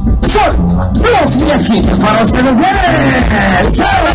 Son los viejitos para los que nos vienen.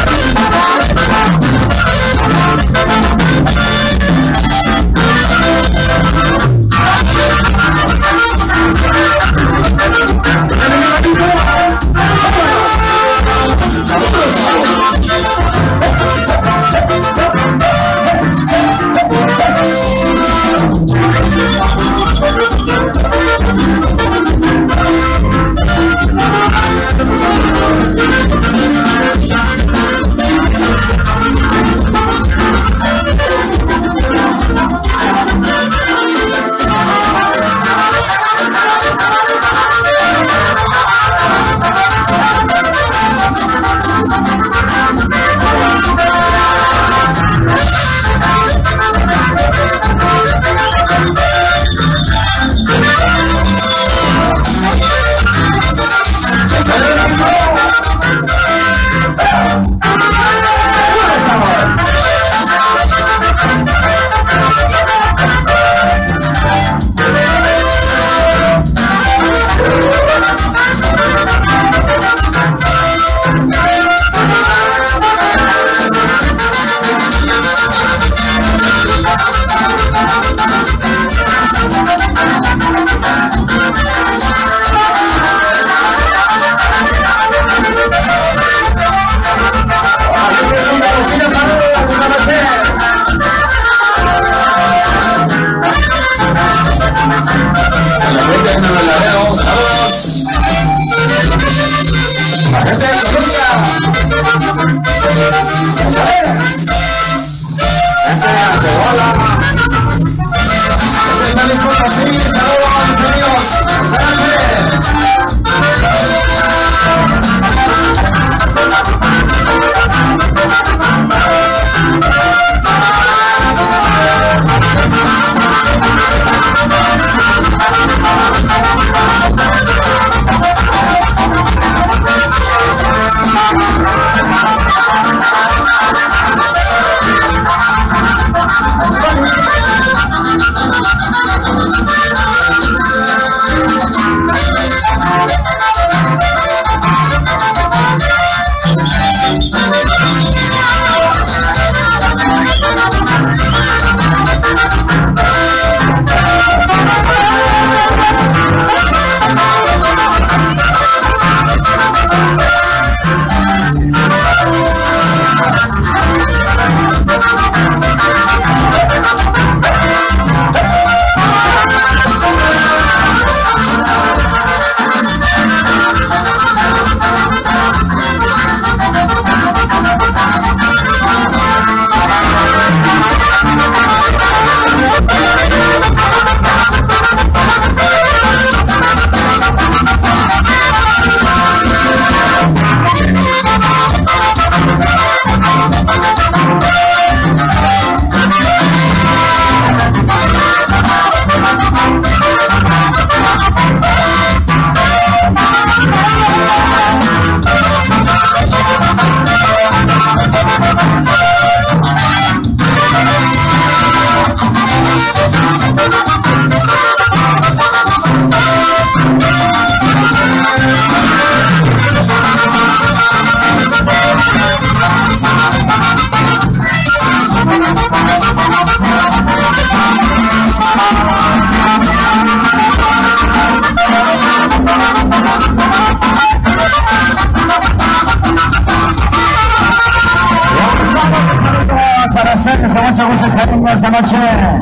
Esta noche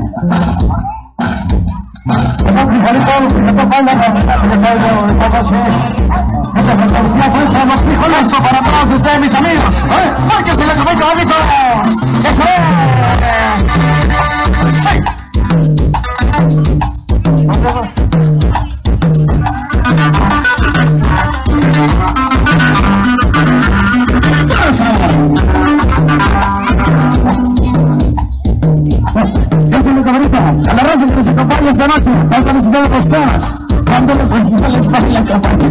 eso para todos ustedes, mis amigos. Porque se le comenta bonito. Eso es. Sí. A la raza que nos acompaña esta noche, vamos a necesitar los temas. Cuando los originales bailan campaña.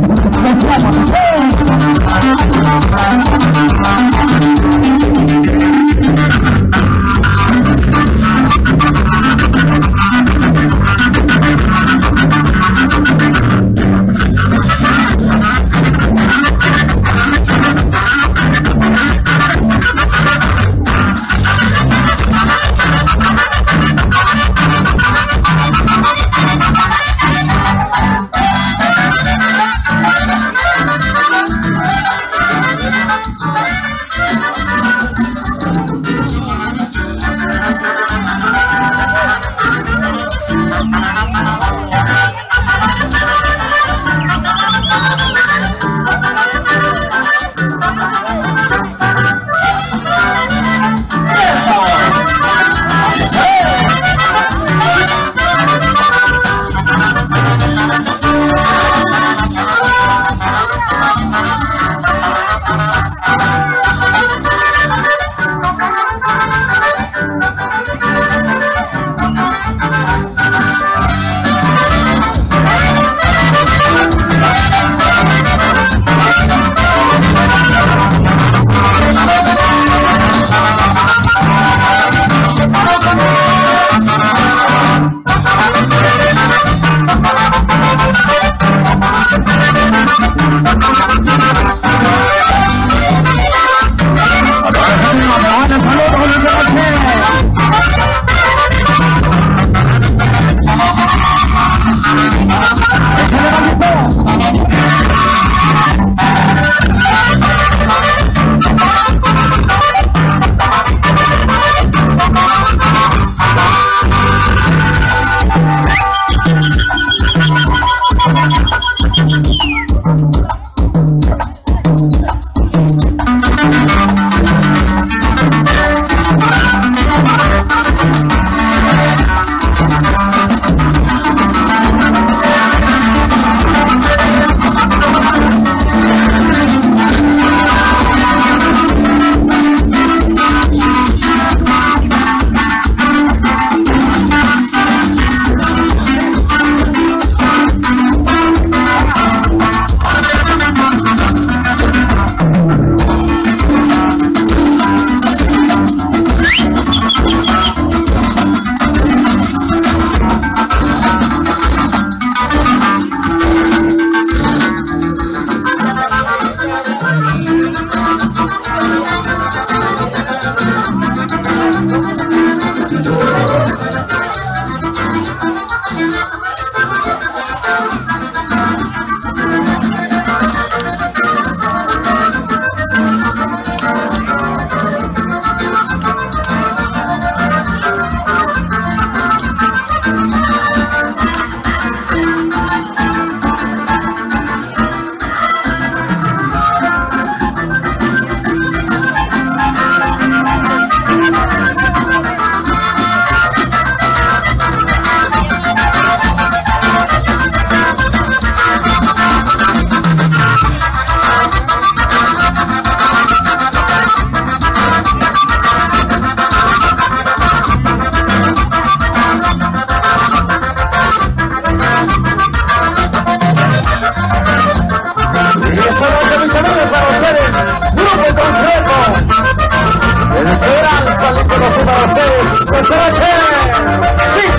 esta noche. Sí.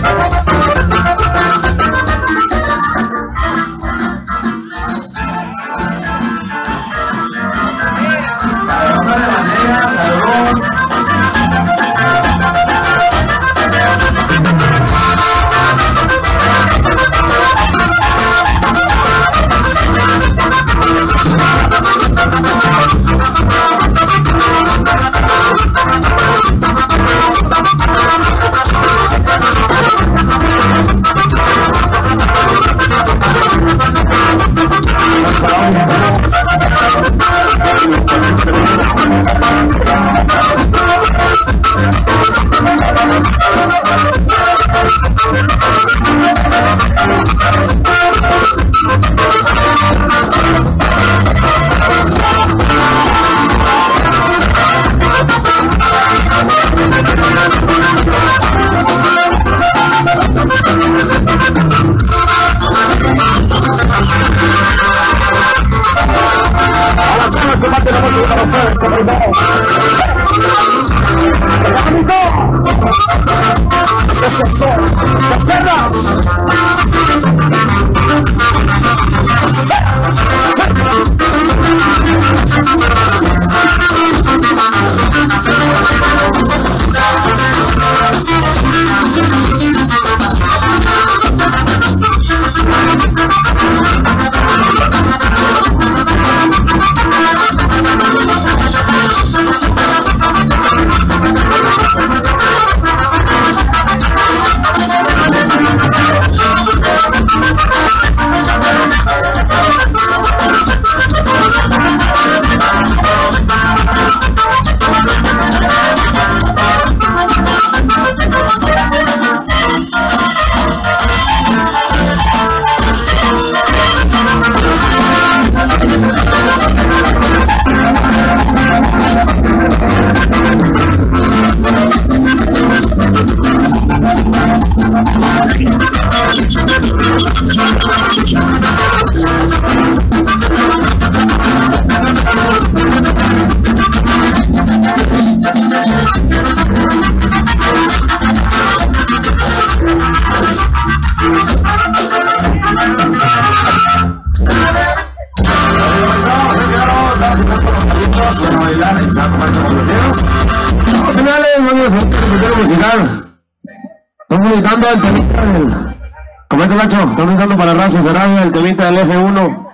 Estamos gritando el temita del... Comenta Nacho, estamos gritando para Raza Cerrada, el temita del F1.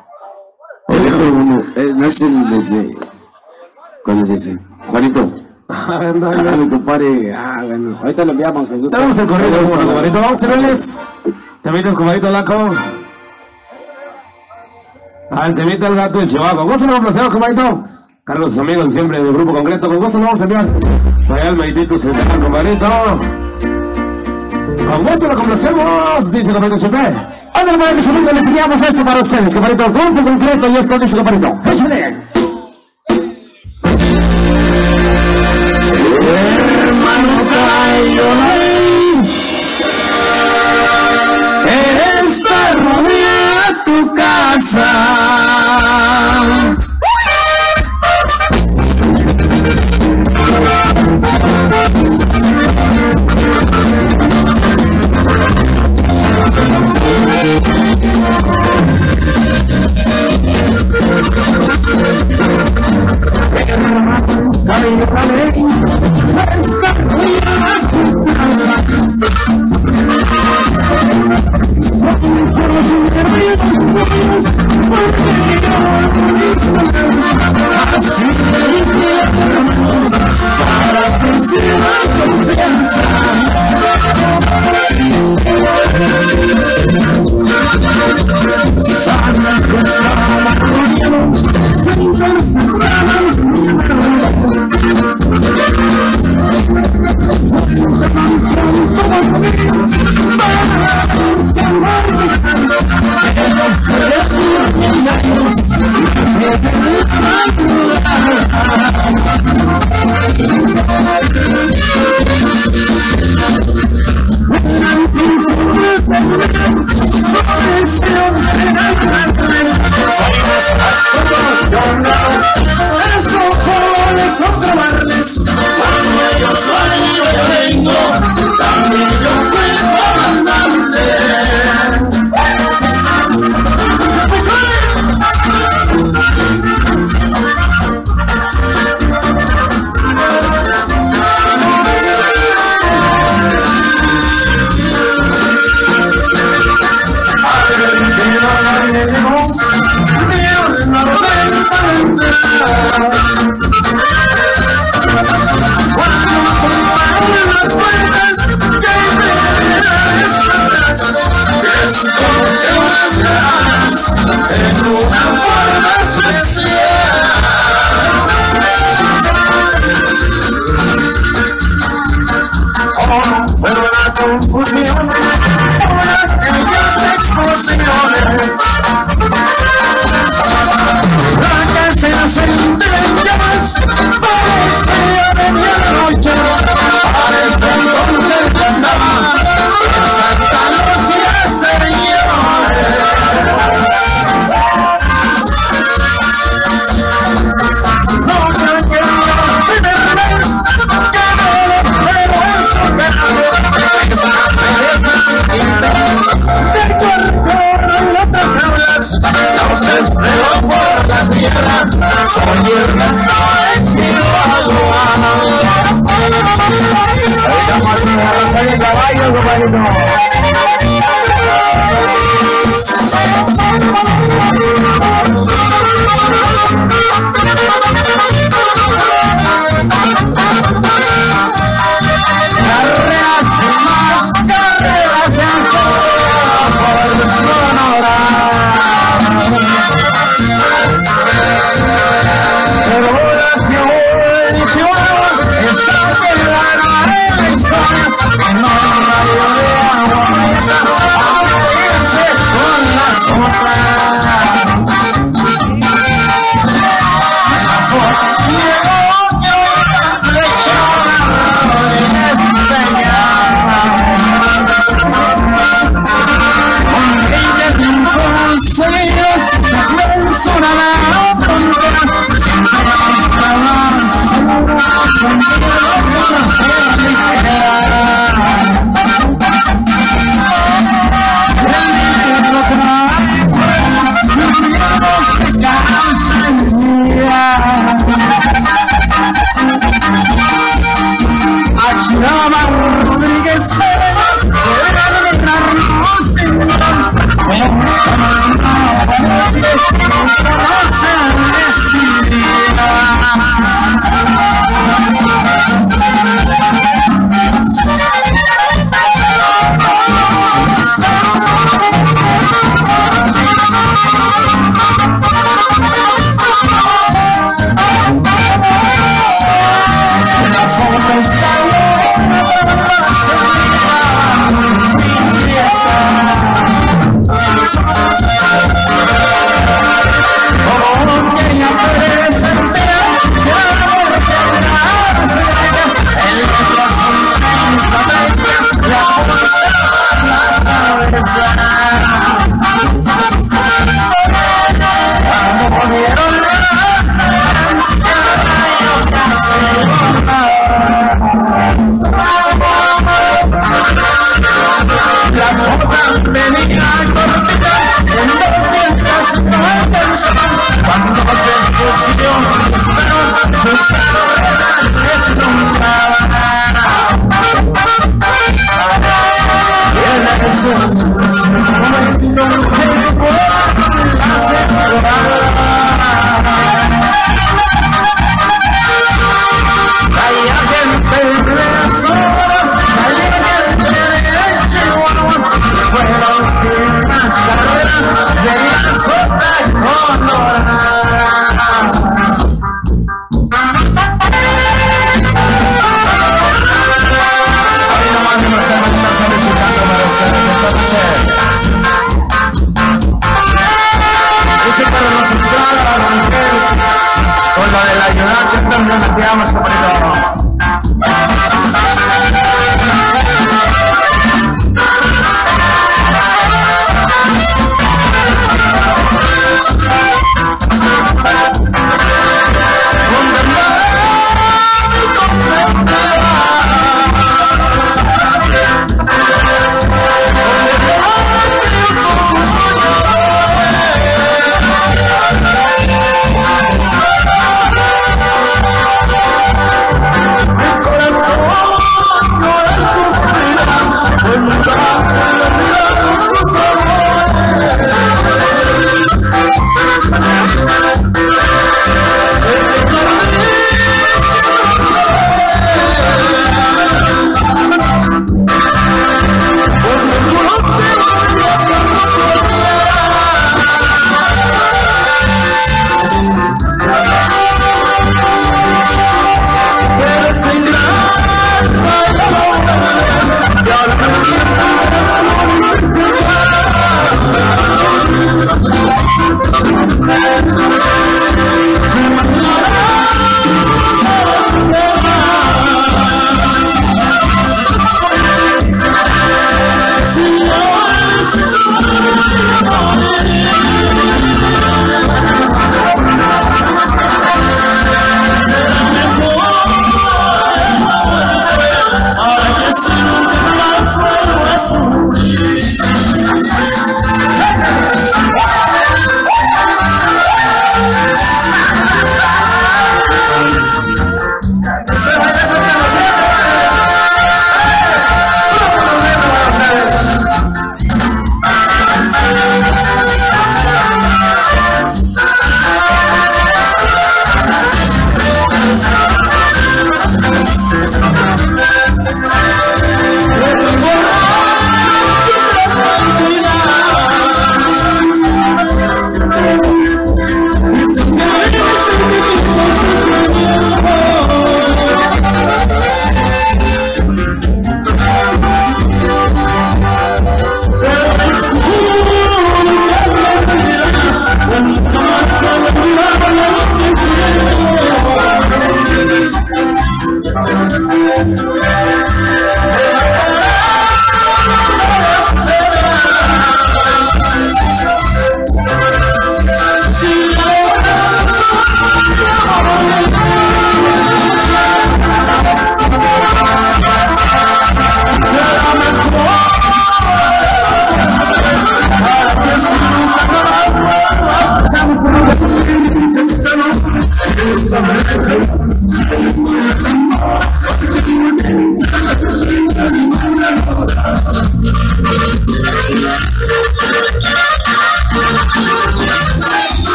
El F1, no es el de ese... ¿Cuál es ese? Juanito. Mi compadre, bueno, ahorita lo enviamos, me gusta. Estamos en corrido, compadrito, vamos a verles. Temita el compadrito Laco. El temita el gato de Chihuahua. Gozo lo complacemos, compadrito. Carlos, sus amigos siempre del grupo concreto, con gozo lo vamos a enviar. Vaya el meditito central, compadrito. Con gozo lo complacemos, dice el compadrito Chepe. Ándale, para que se les enviamos esto para ustedes, compadrito. Grupo concreto y esto dice, compadrito. Échale. Hermano Cayo, esta rodea tu casa. Esta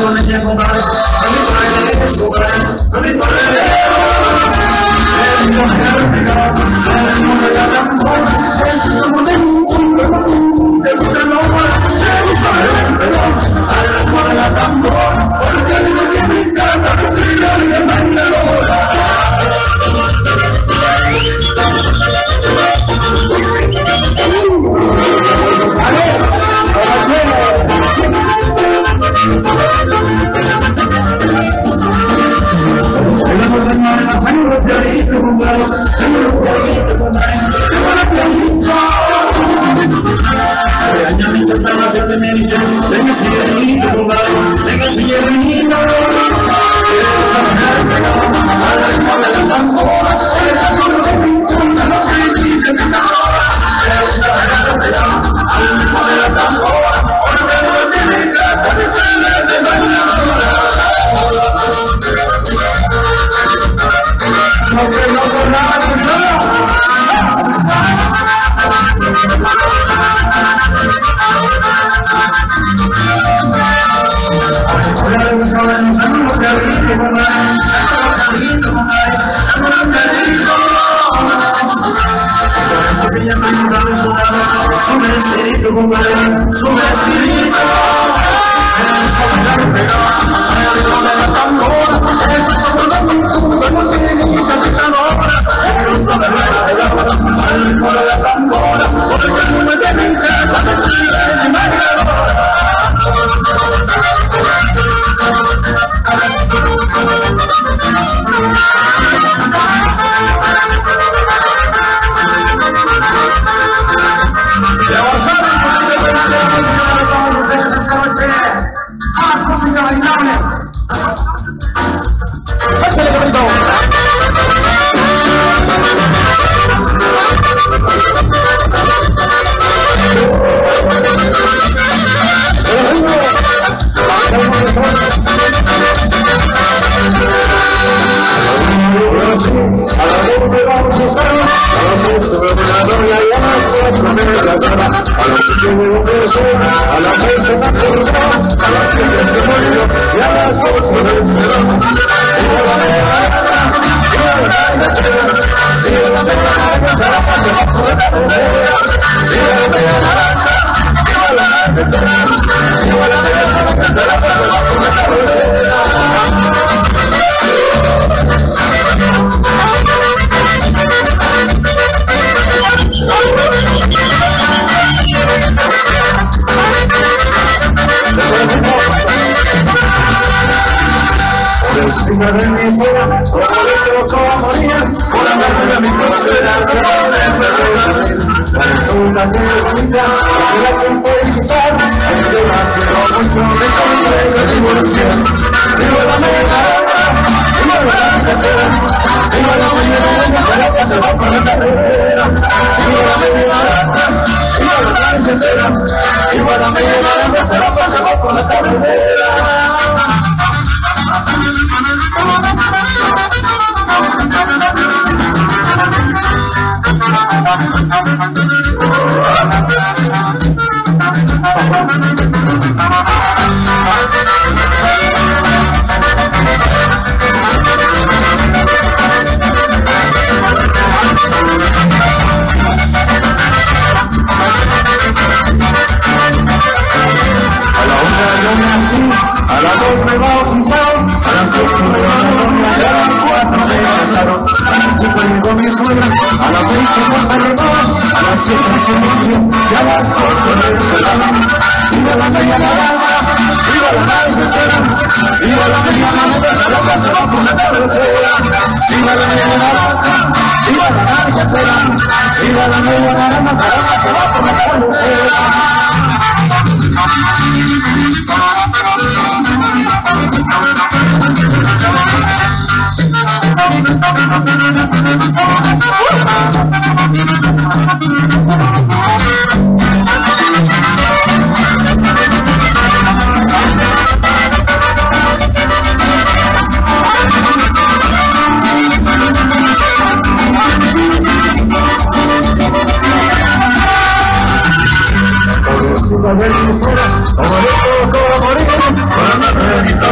Como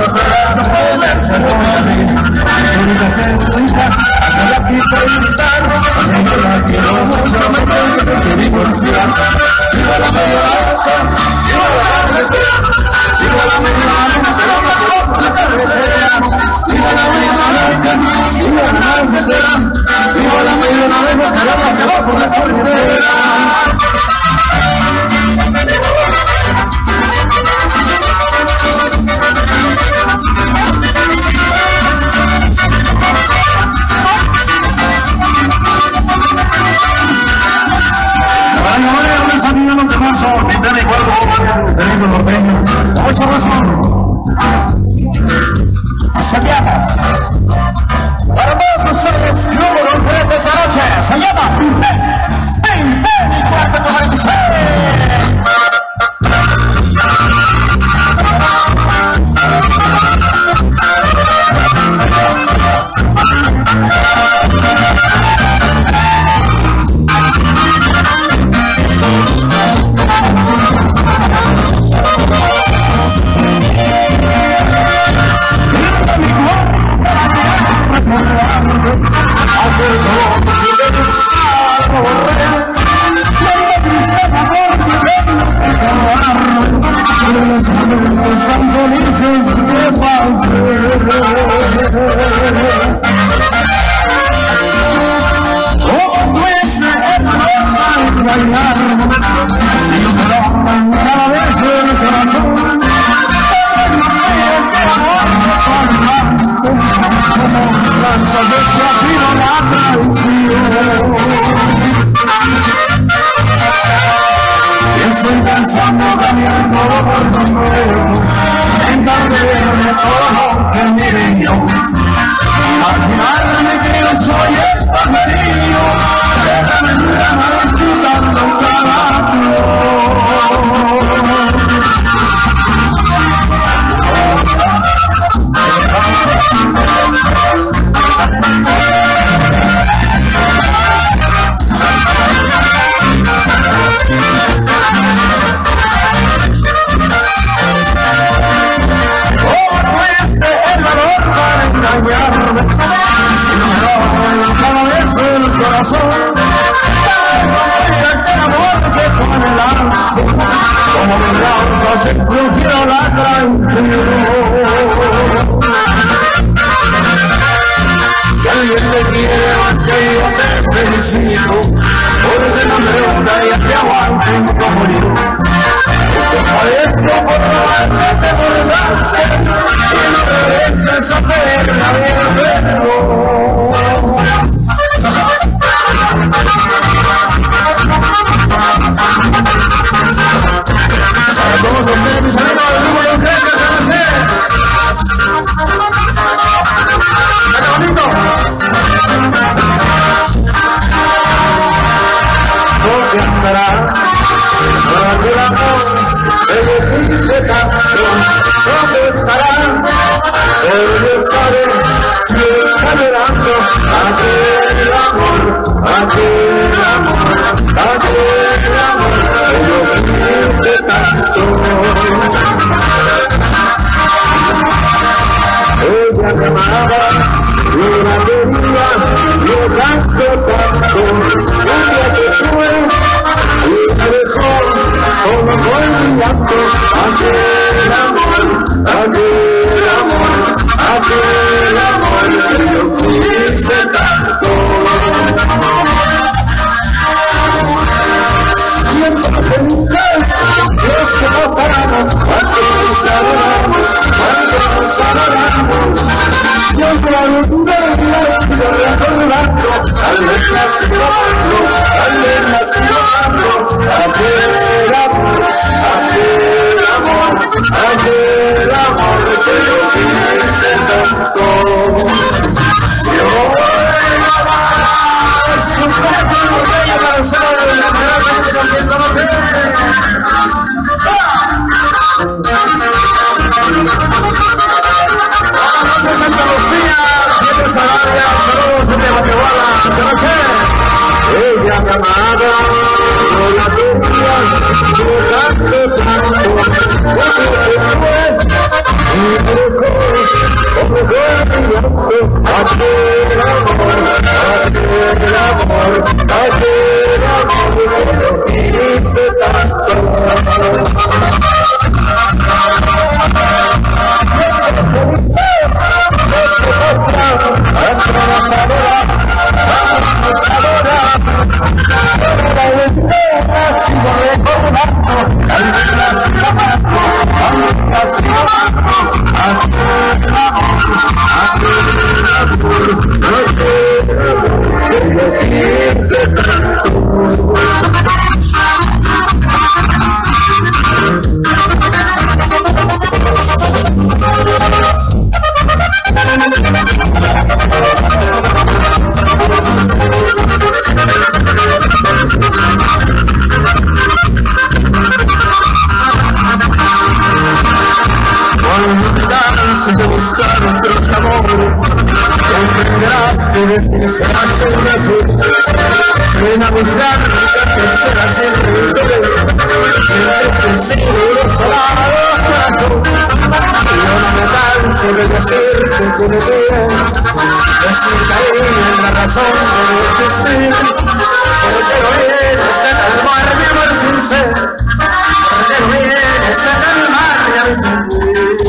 a buscar que espera siempre mientras te sigo solado corazón. Y yo no me canso de decirte que me quieres, es mi cariño la razón de mi existir, porque no vienes a calmar mi amor sincero, porque no vienes a calmar mi sentir.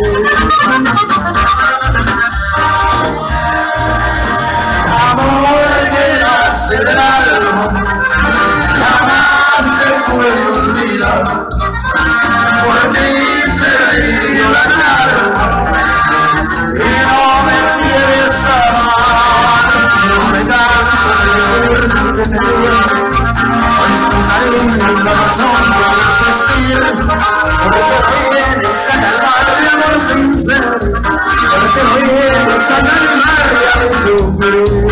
Amor que nace del alma, jamás se puede olvidar. Por ti perdido la calma y no me quieres amar. No me canso de decirte que te quiero, pues tu cariño es la razón de mi existir, porque no vienes a calmar mi amor sincero, porque no vienes a calmar mi sufrir.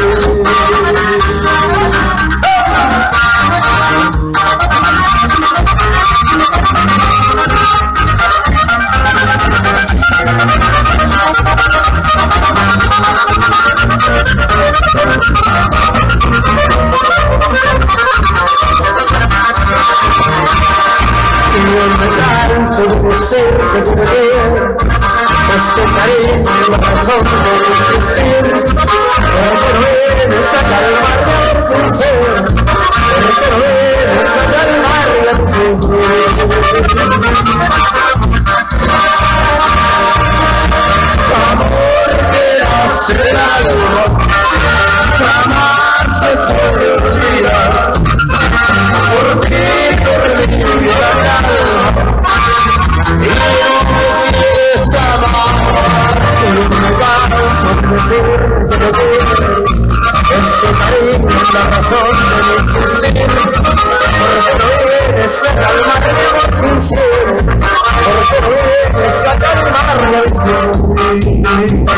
Y no me canso de decirte que te quiero, pues tu cariño es la razón de mi existir, porque no vienes a calmar mi sincero, porque no vienes a calmar mi sufrir. Amor que nace del alma, jamás se puede olvidar, porque perdido la calma y no me quieres amar. Y no me canso de decirte que te quiero, es tu cariño es la razón de mi existir, porque no vienes a calmar mi amor sincero, porque no vienes a calmar mi sufrir.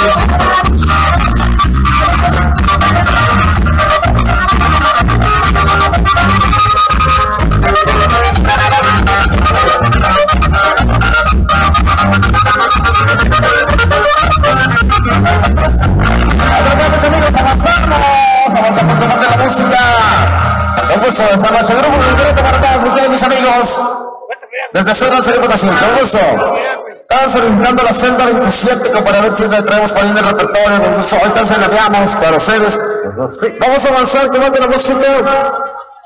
Amigos, avanzamos con la música. Un gusto, esta noche el grupo concreto para todos ustedes, mis amigos. Desde Zona Certificación, un gusto. Estamos solicitando la celda 27 para ver si le traemos para ir el repertorio. Un gusto, ahorita se la veamos para ustedes. Vamos a avanzar con la música.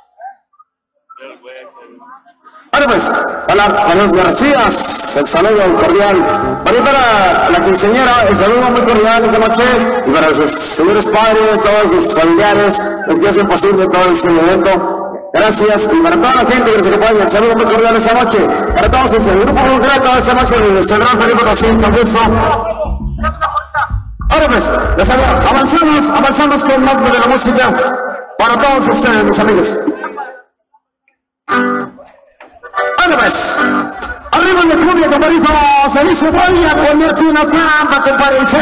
Bueno, pues, a los Garcías, el saludo cordial. Para la quinceañera, el saludo muy cordial esta noche. Y para sus señores padres, todos sus familiares, los que hacen posible todo este evento. Gracias. Y para toda la gente que nos acompaña, el saludo muy cordial esta noche. Para todos el grupo concreto esta noche de San Felipe Racín, con gusto. Ahora pues, avanzamos con más de la música. Para todos ustedes, mis amigos. Bueno pues, arriba de cumbia, compadrito, se dice voy a ponerte una trampa, compadrito.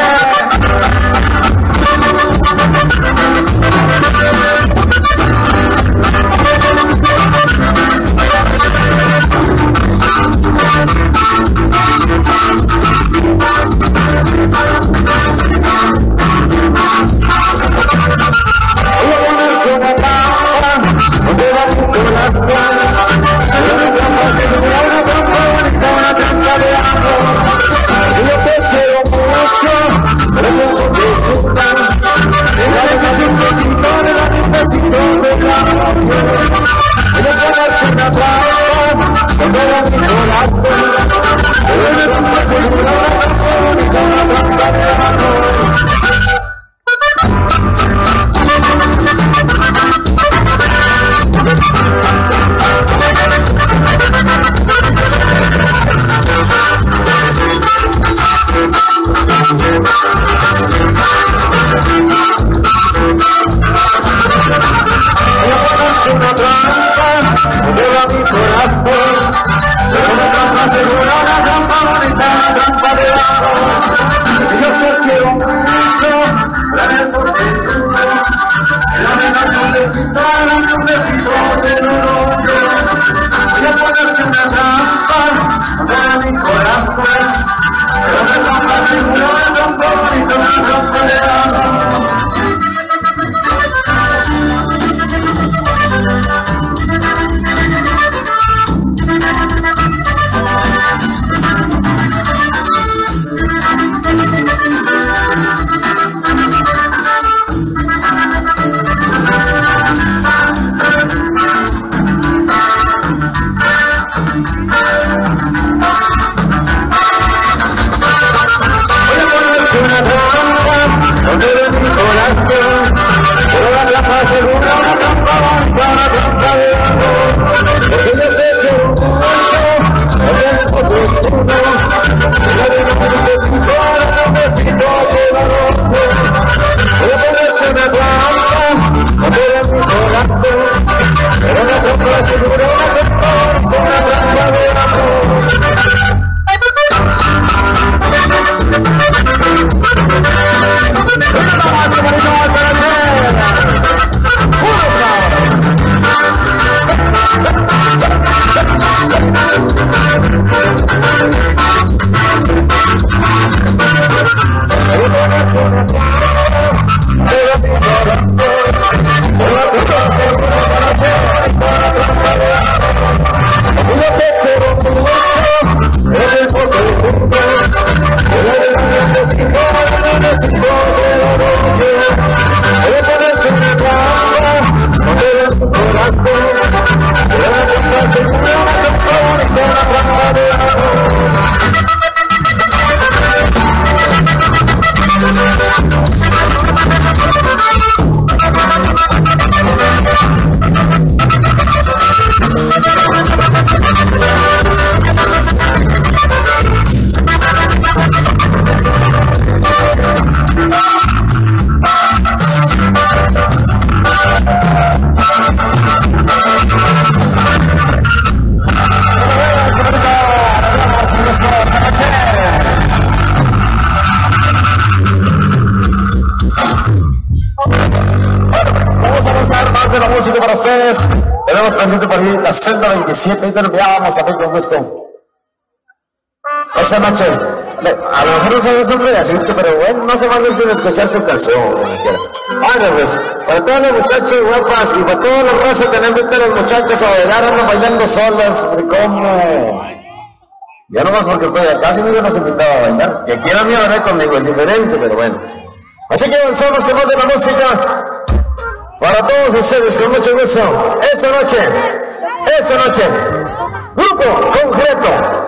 tenemos pendiente por ahí la celda 27, ahí te lo enviábamos también con gusto. Esa noche, a lo mejor no sabemos un pedacito, pero bueno, no se vale sin escuchar su canción, Vale, pues, para todos los muchachos guapas y para todos los razas que no invitan a los muchachos a bailar, andan bailando solas, ¿cómo? Ya no más porque estoy acá, si no yo los invitaba a bailar. Que quieran ir a bailar conmigo, es diferente, pero bueno. Así que avanzamos con más de la música. Para todos ustedes, con mucho gusto. Esta noche, Grupo Concreto.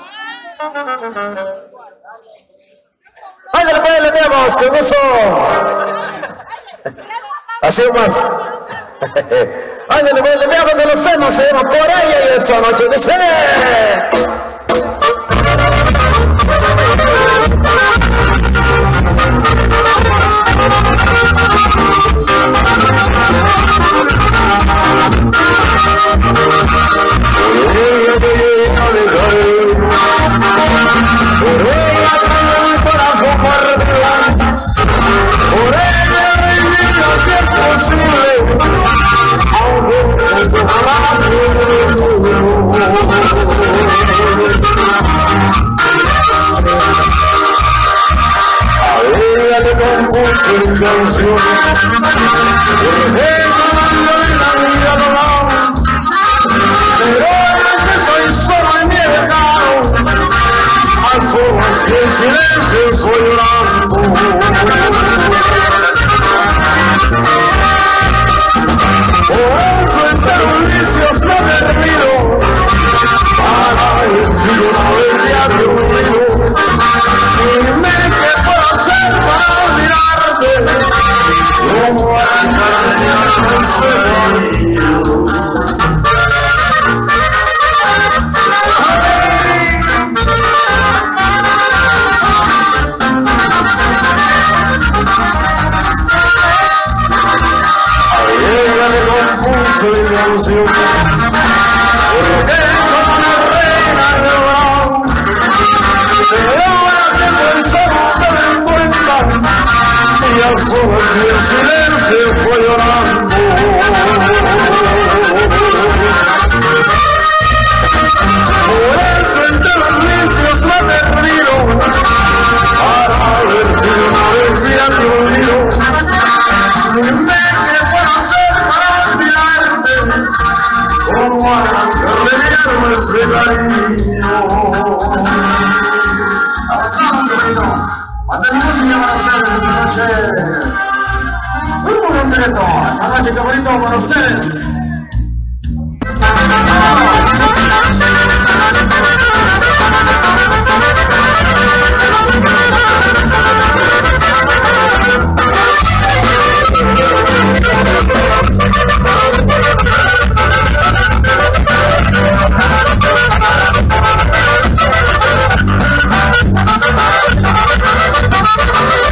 Ándale, pues, le veamos, con gusto. Así más. Ándale, pues, le veamos de los senos, se llama Por ella y esta noche de cine.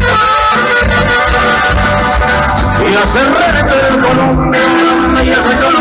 Y hacer el Colombia, y hacer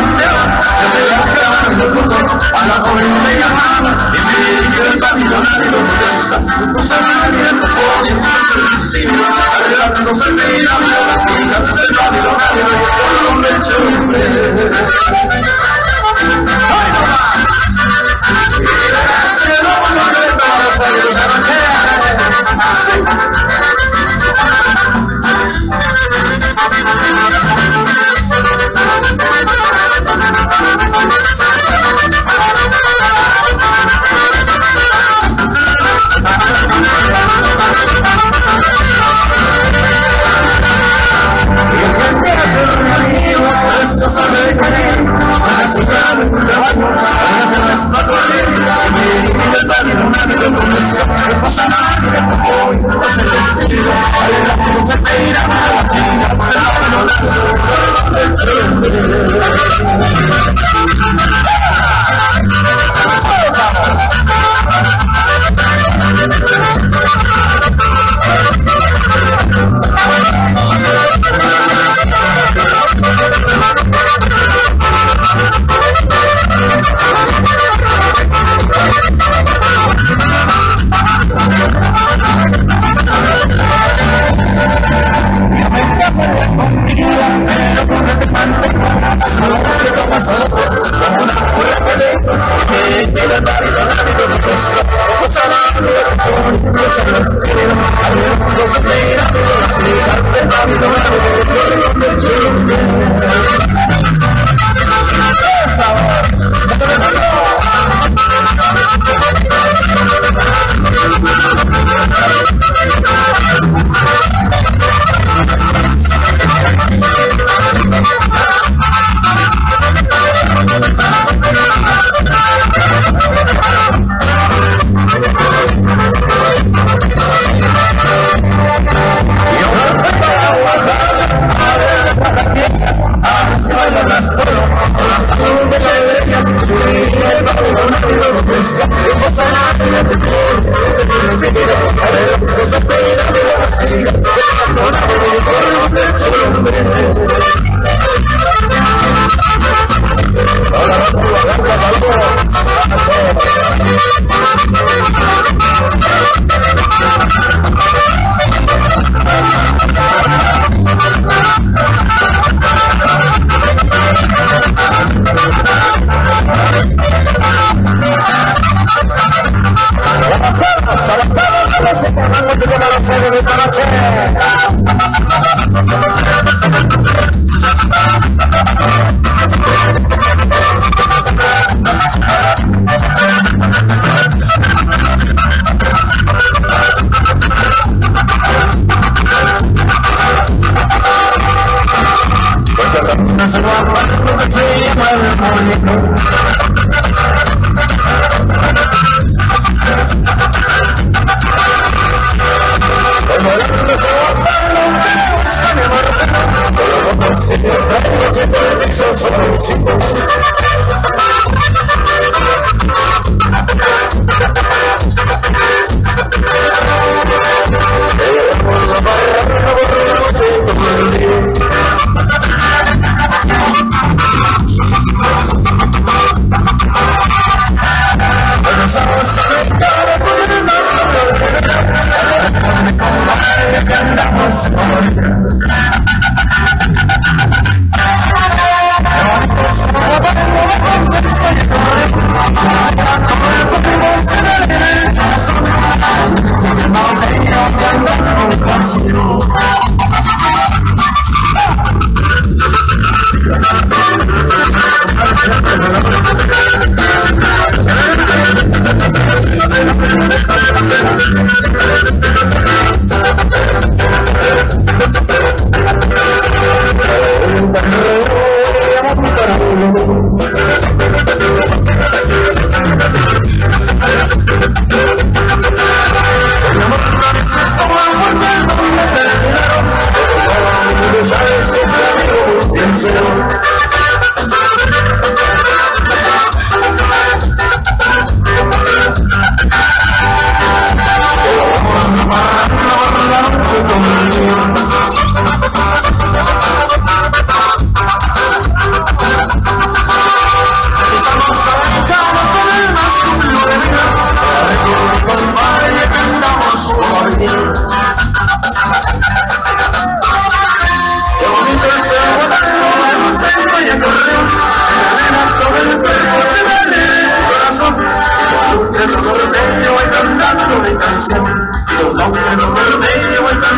Yo no quiero verme y vuelta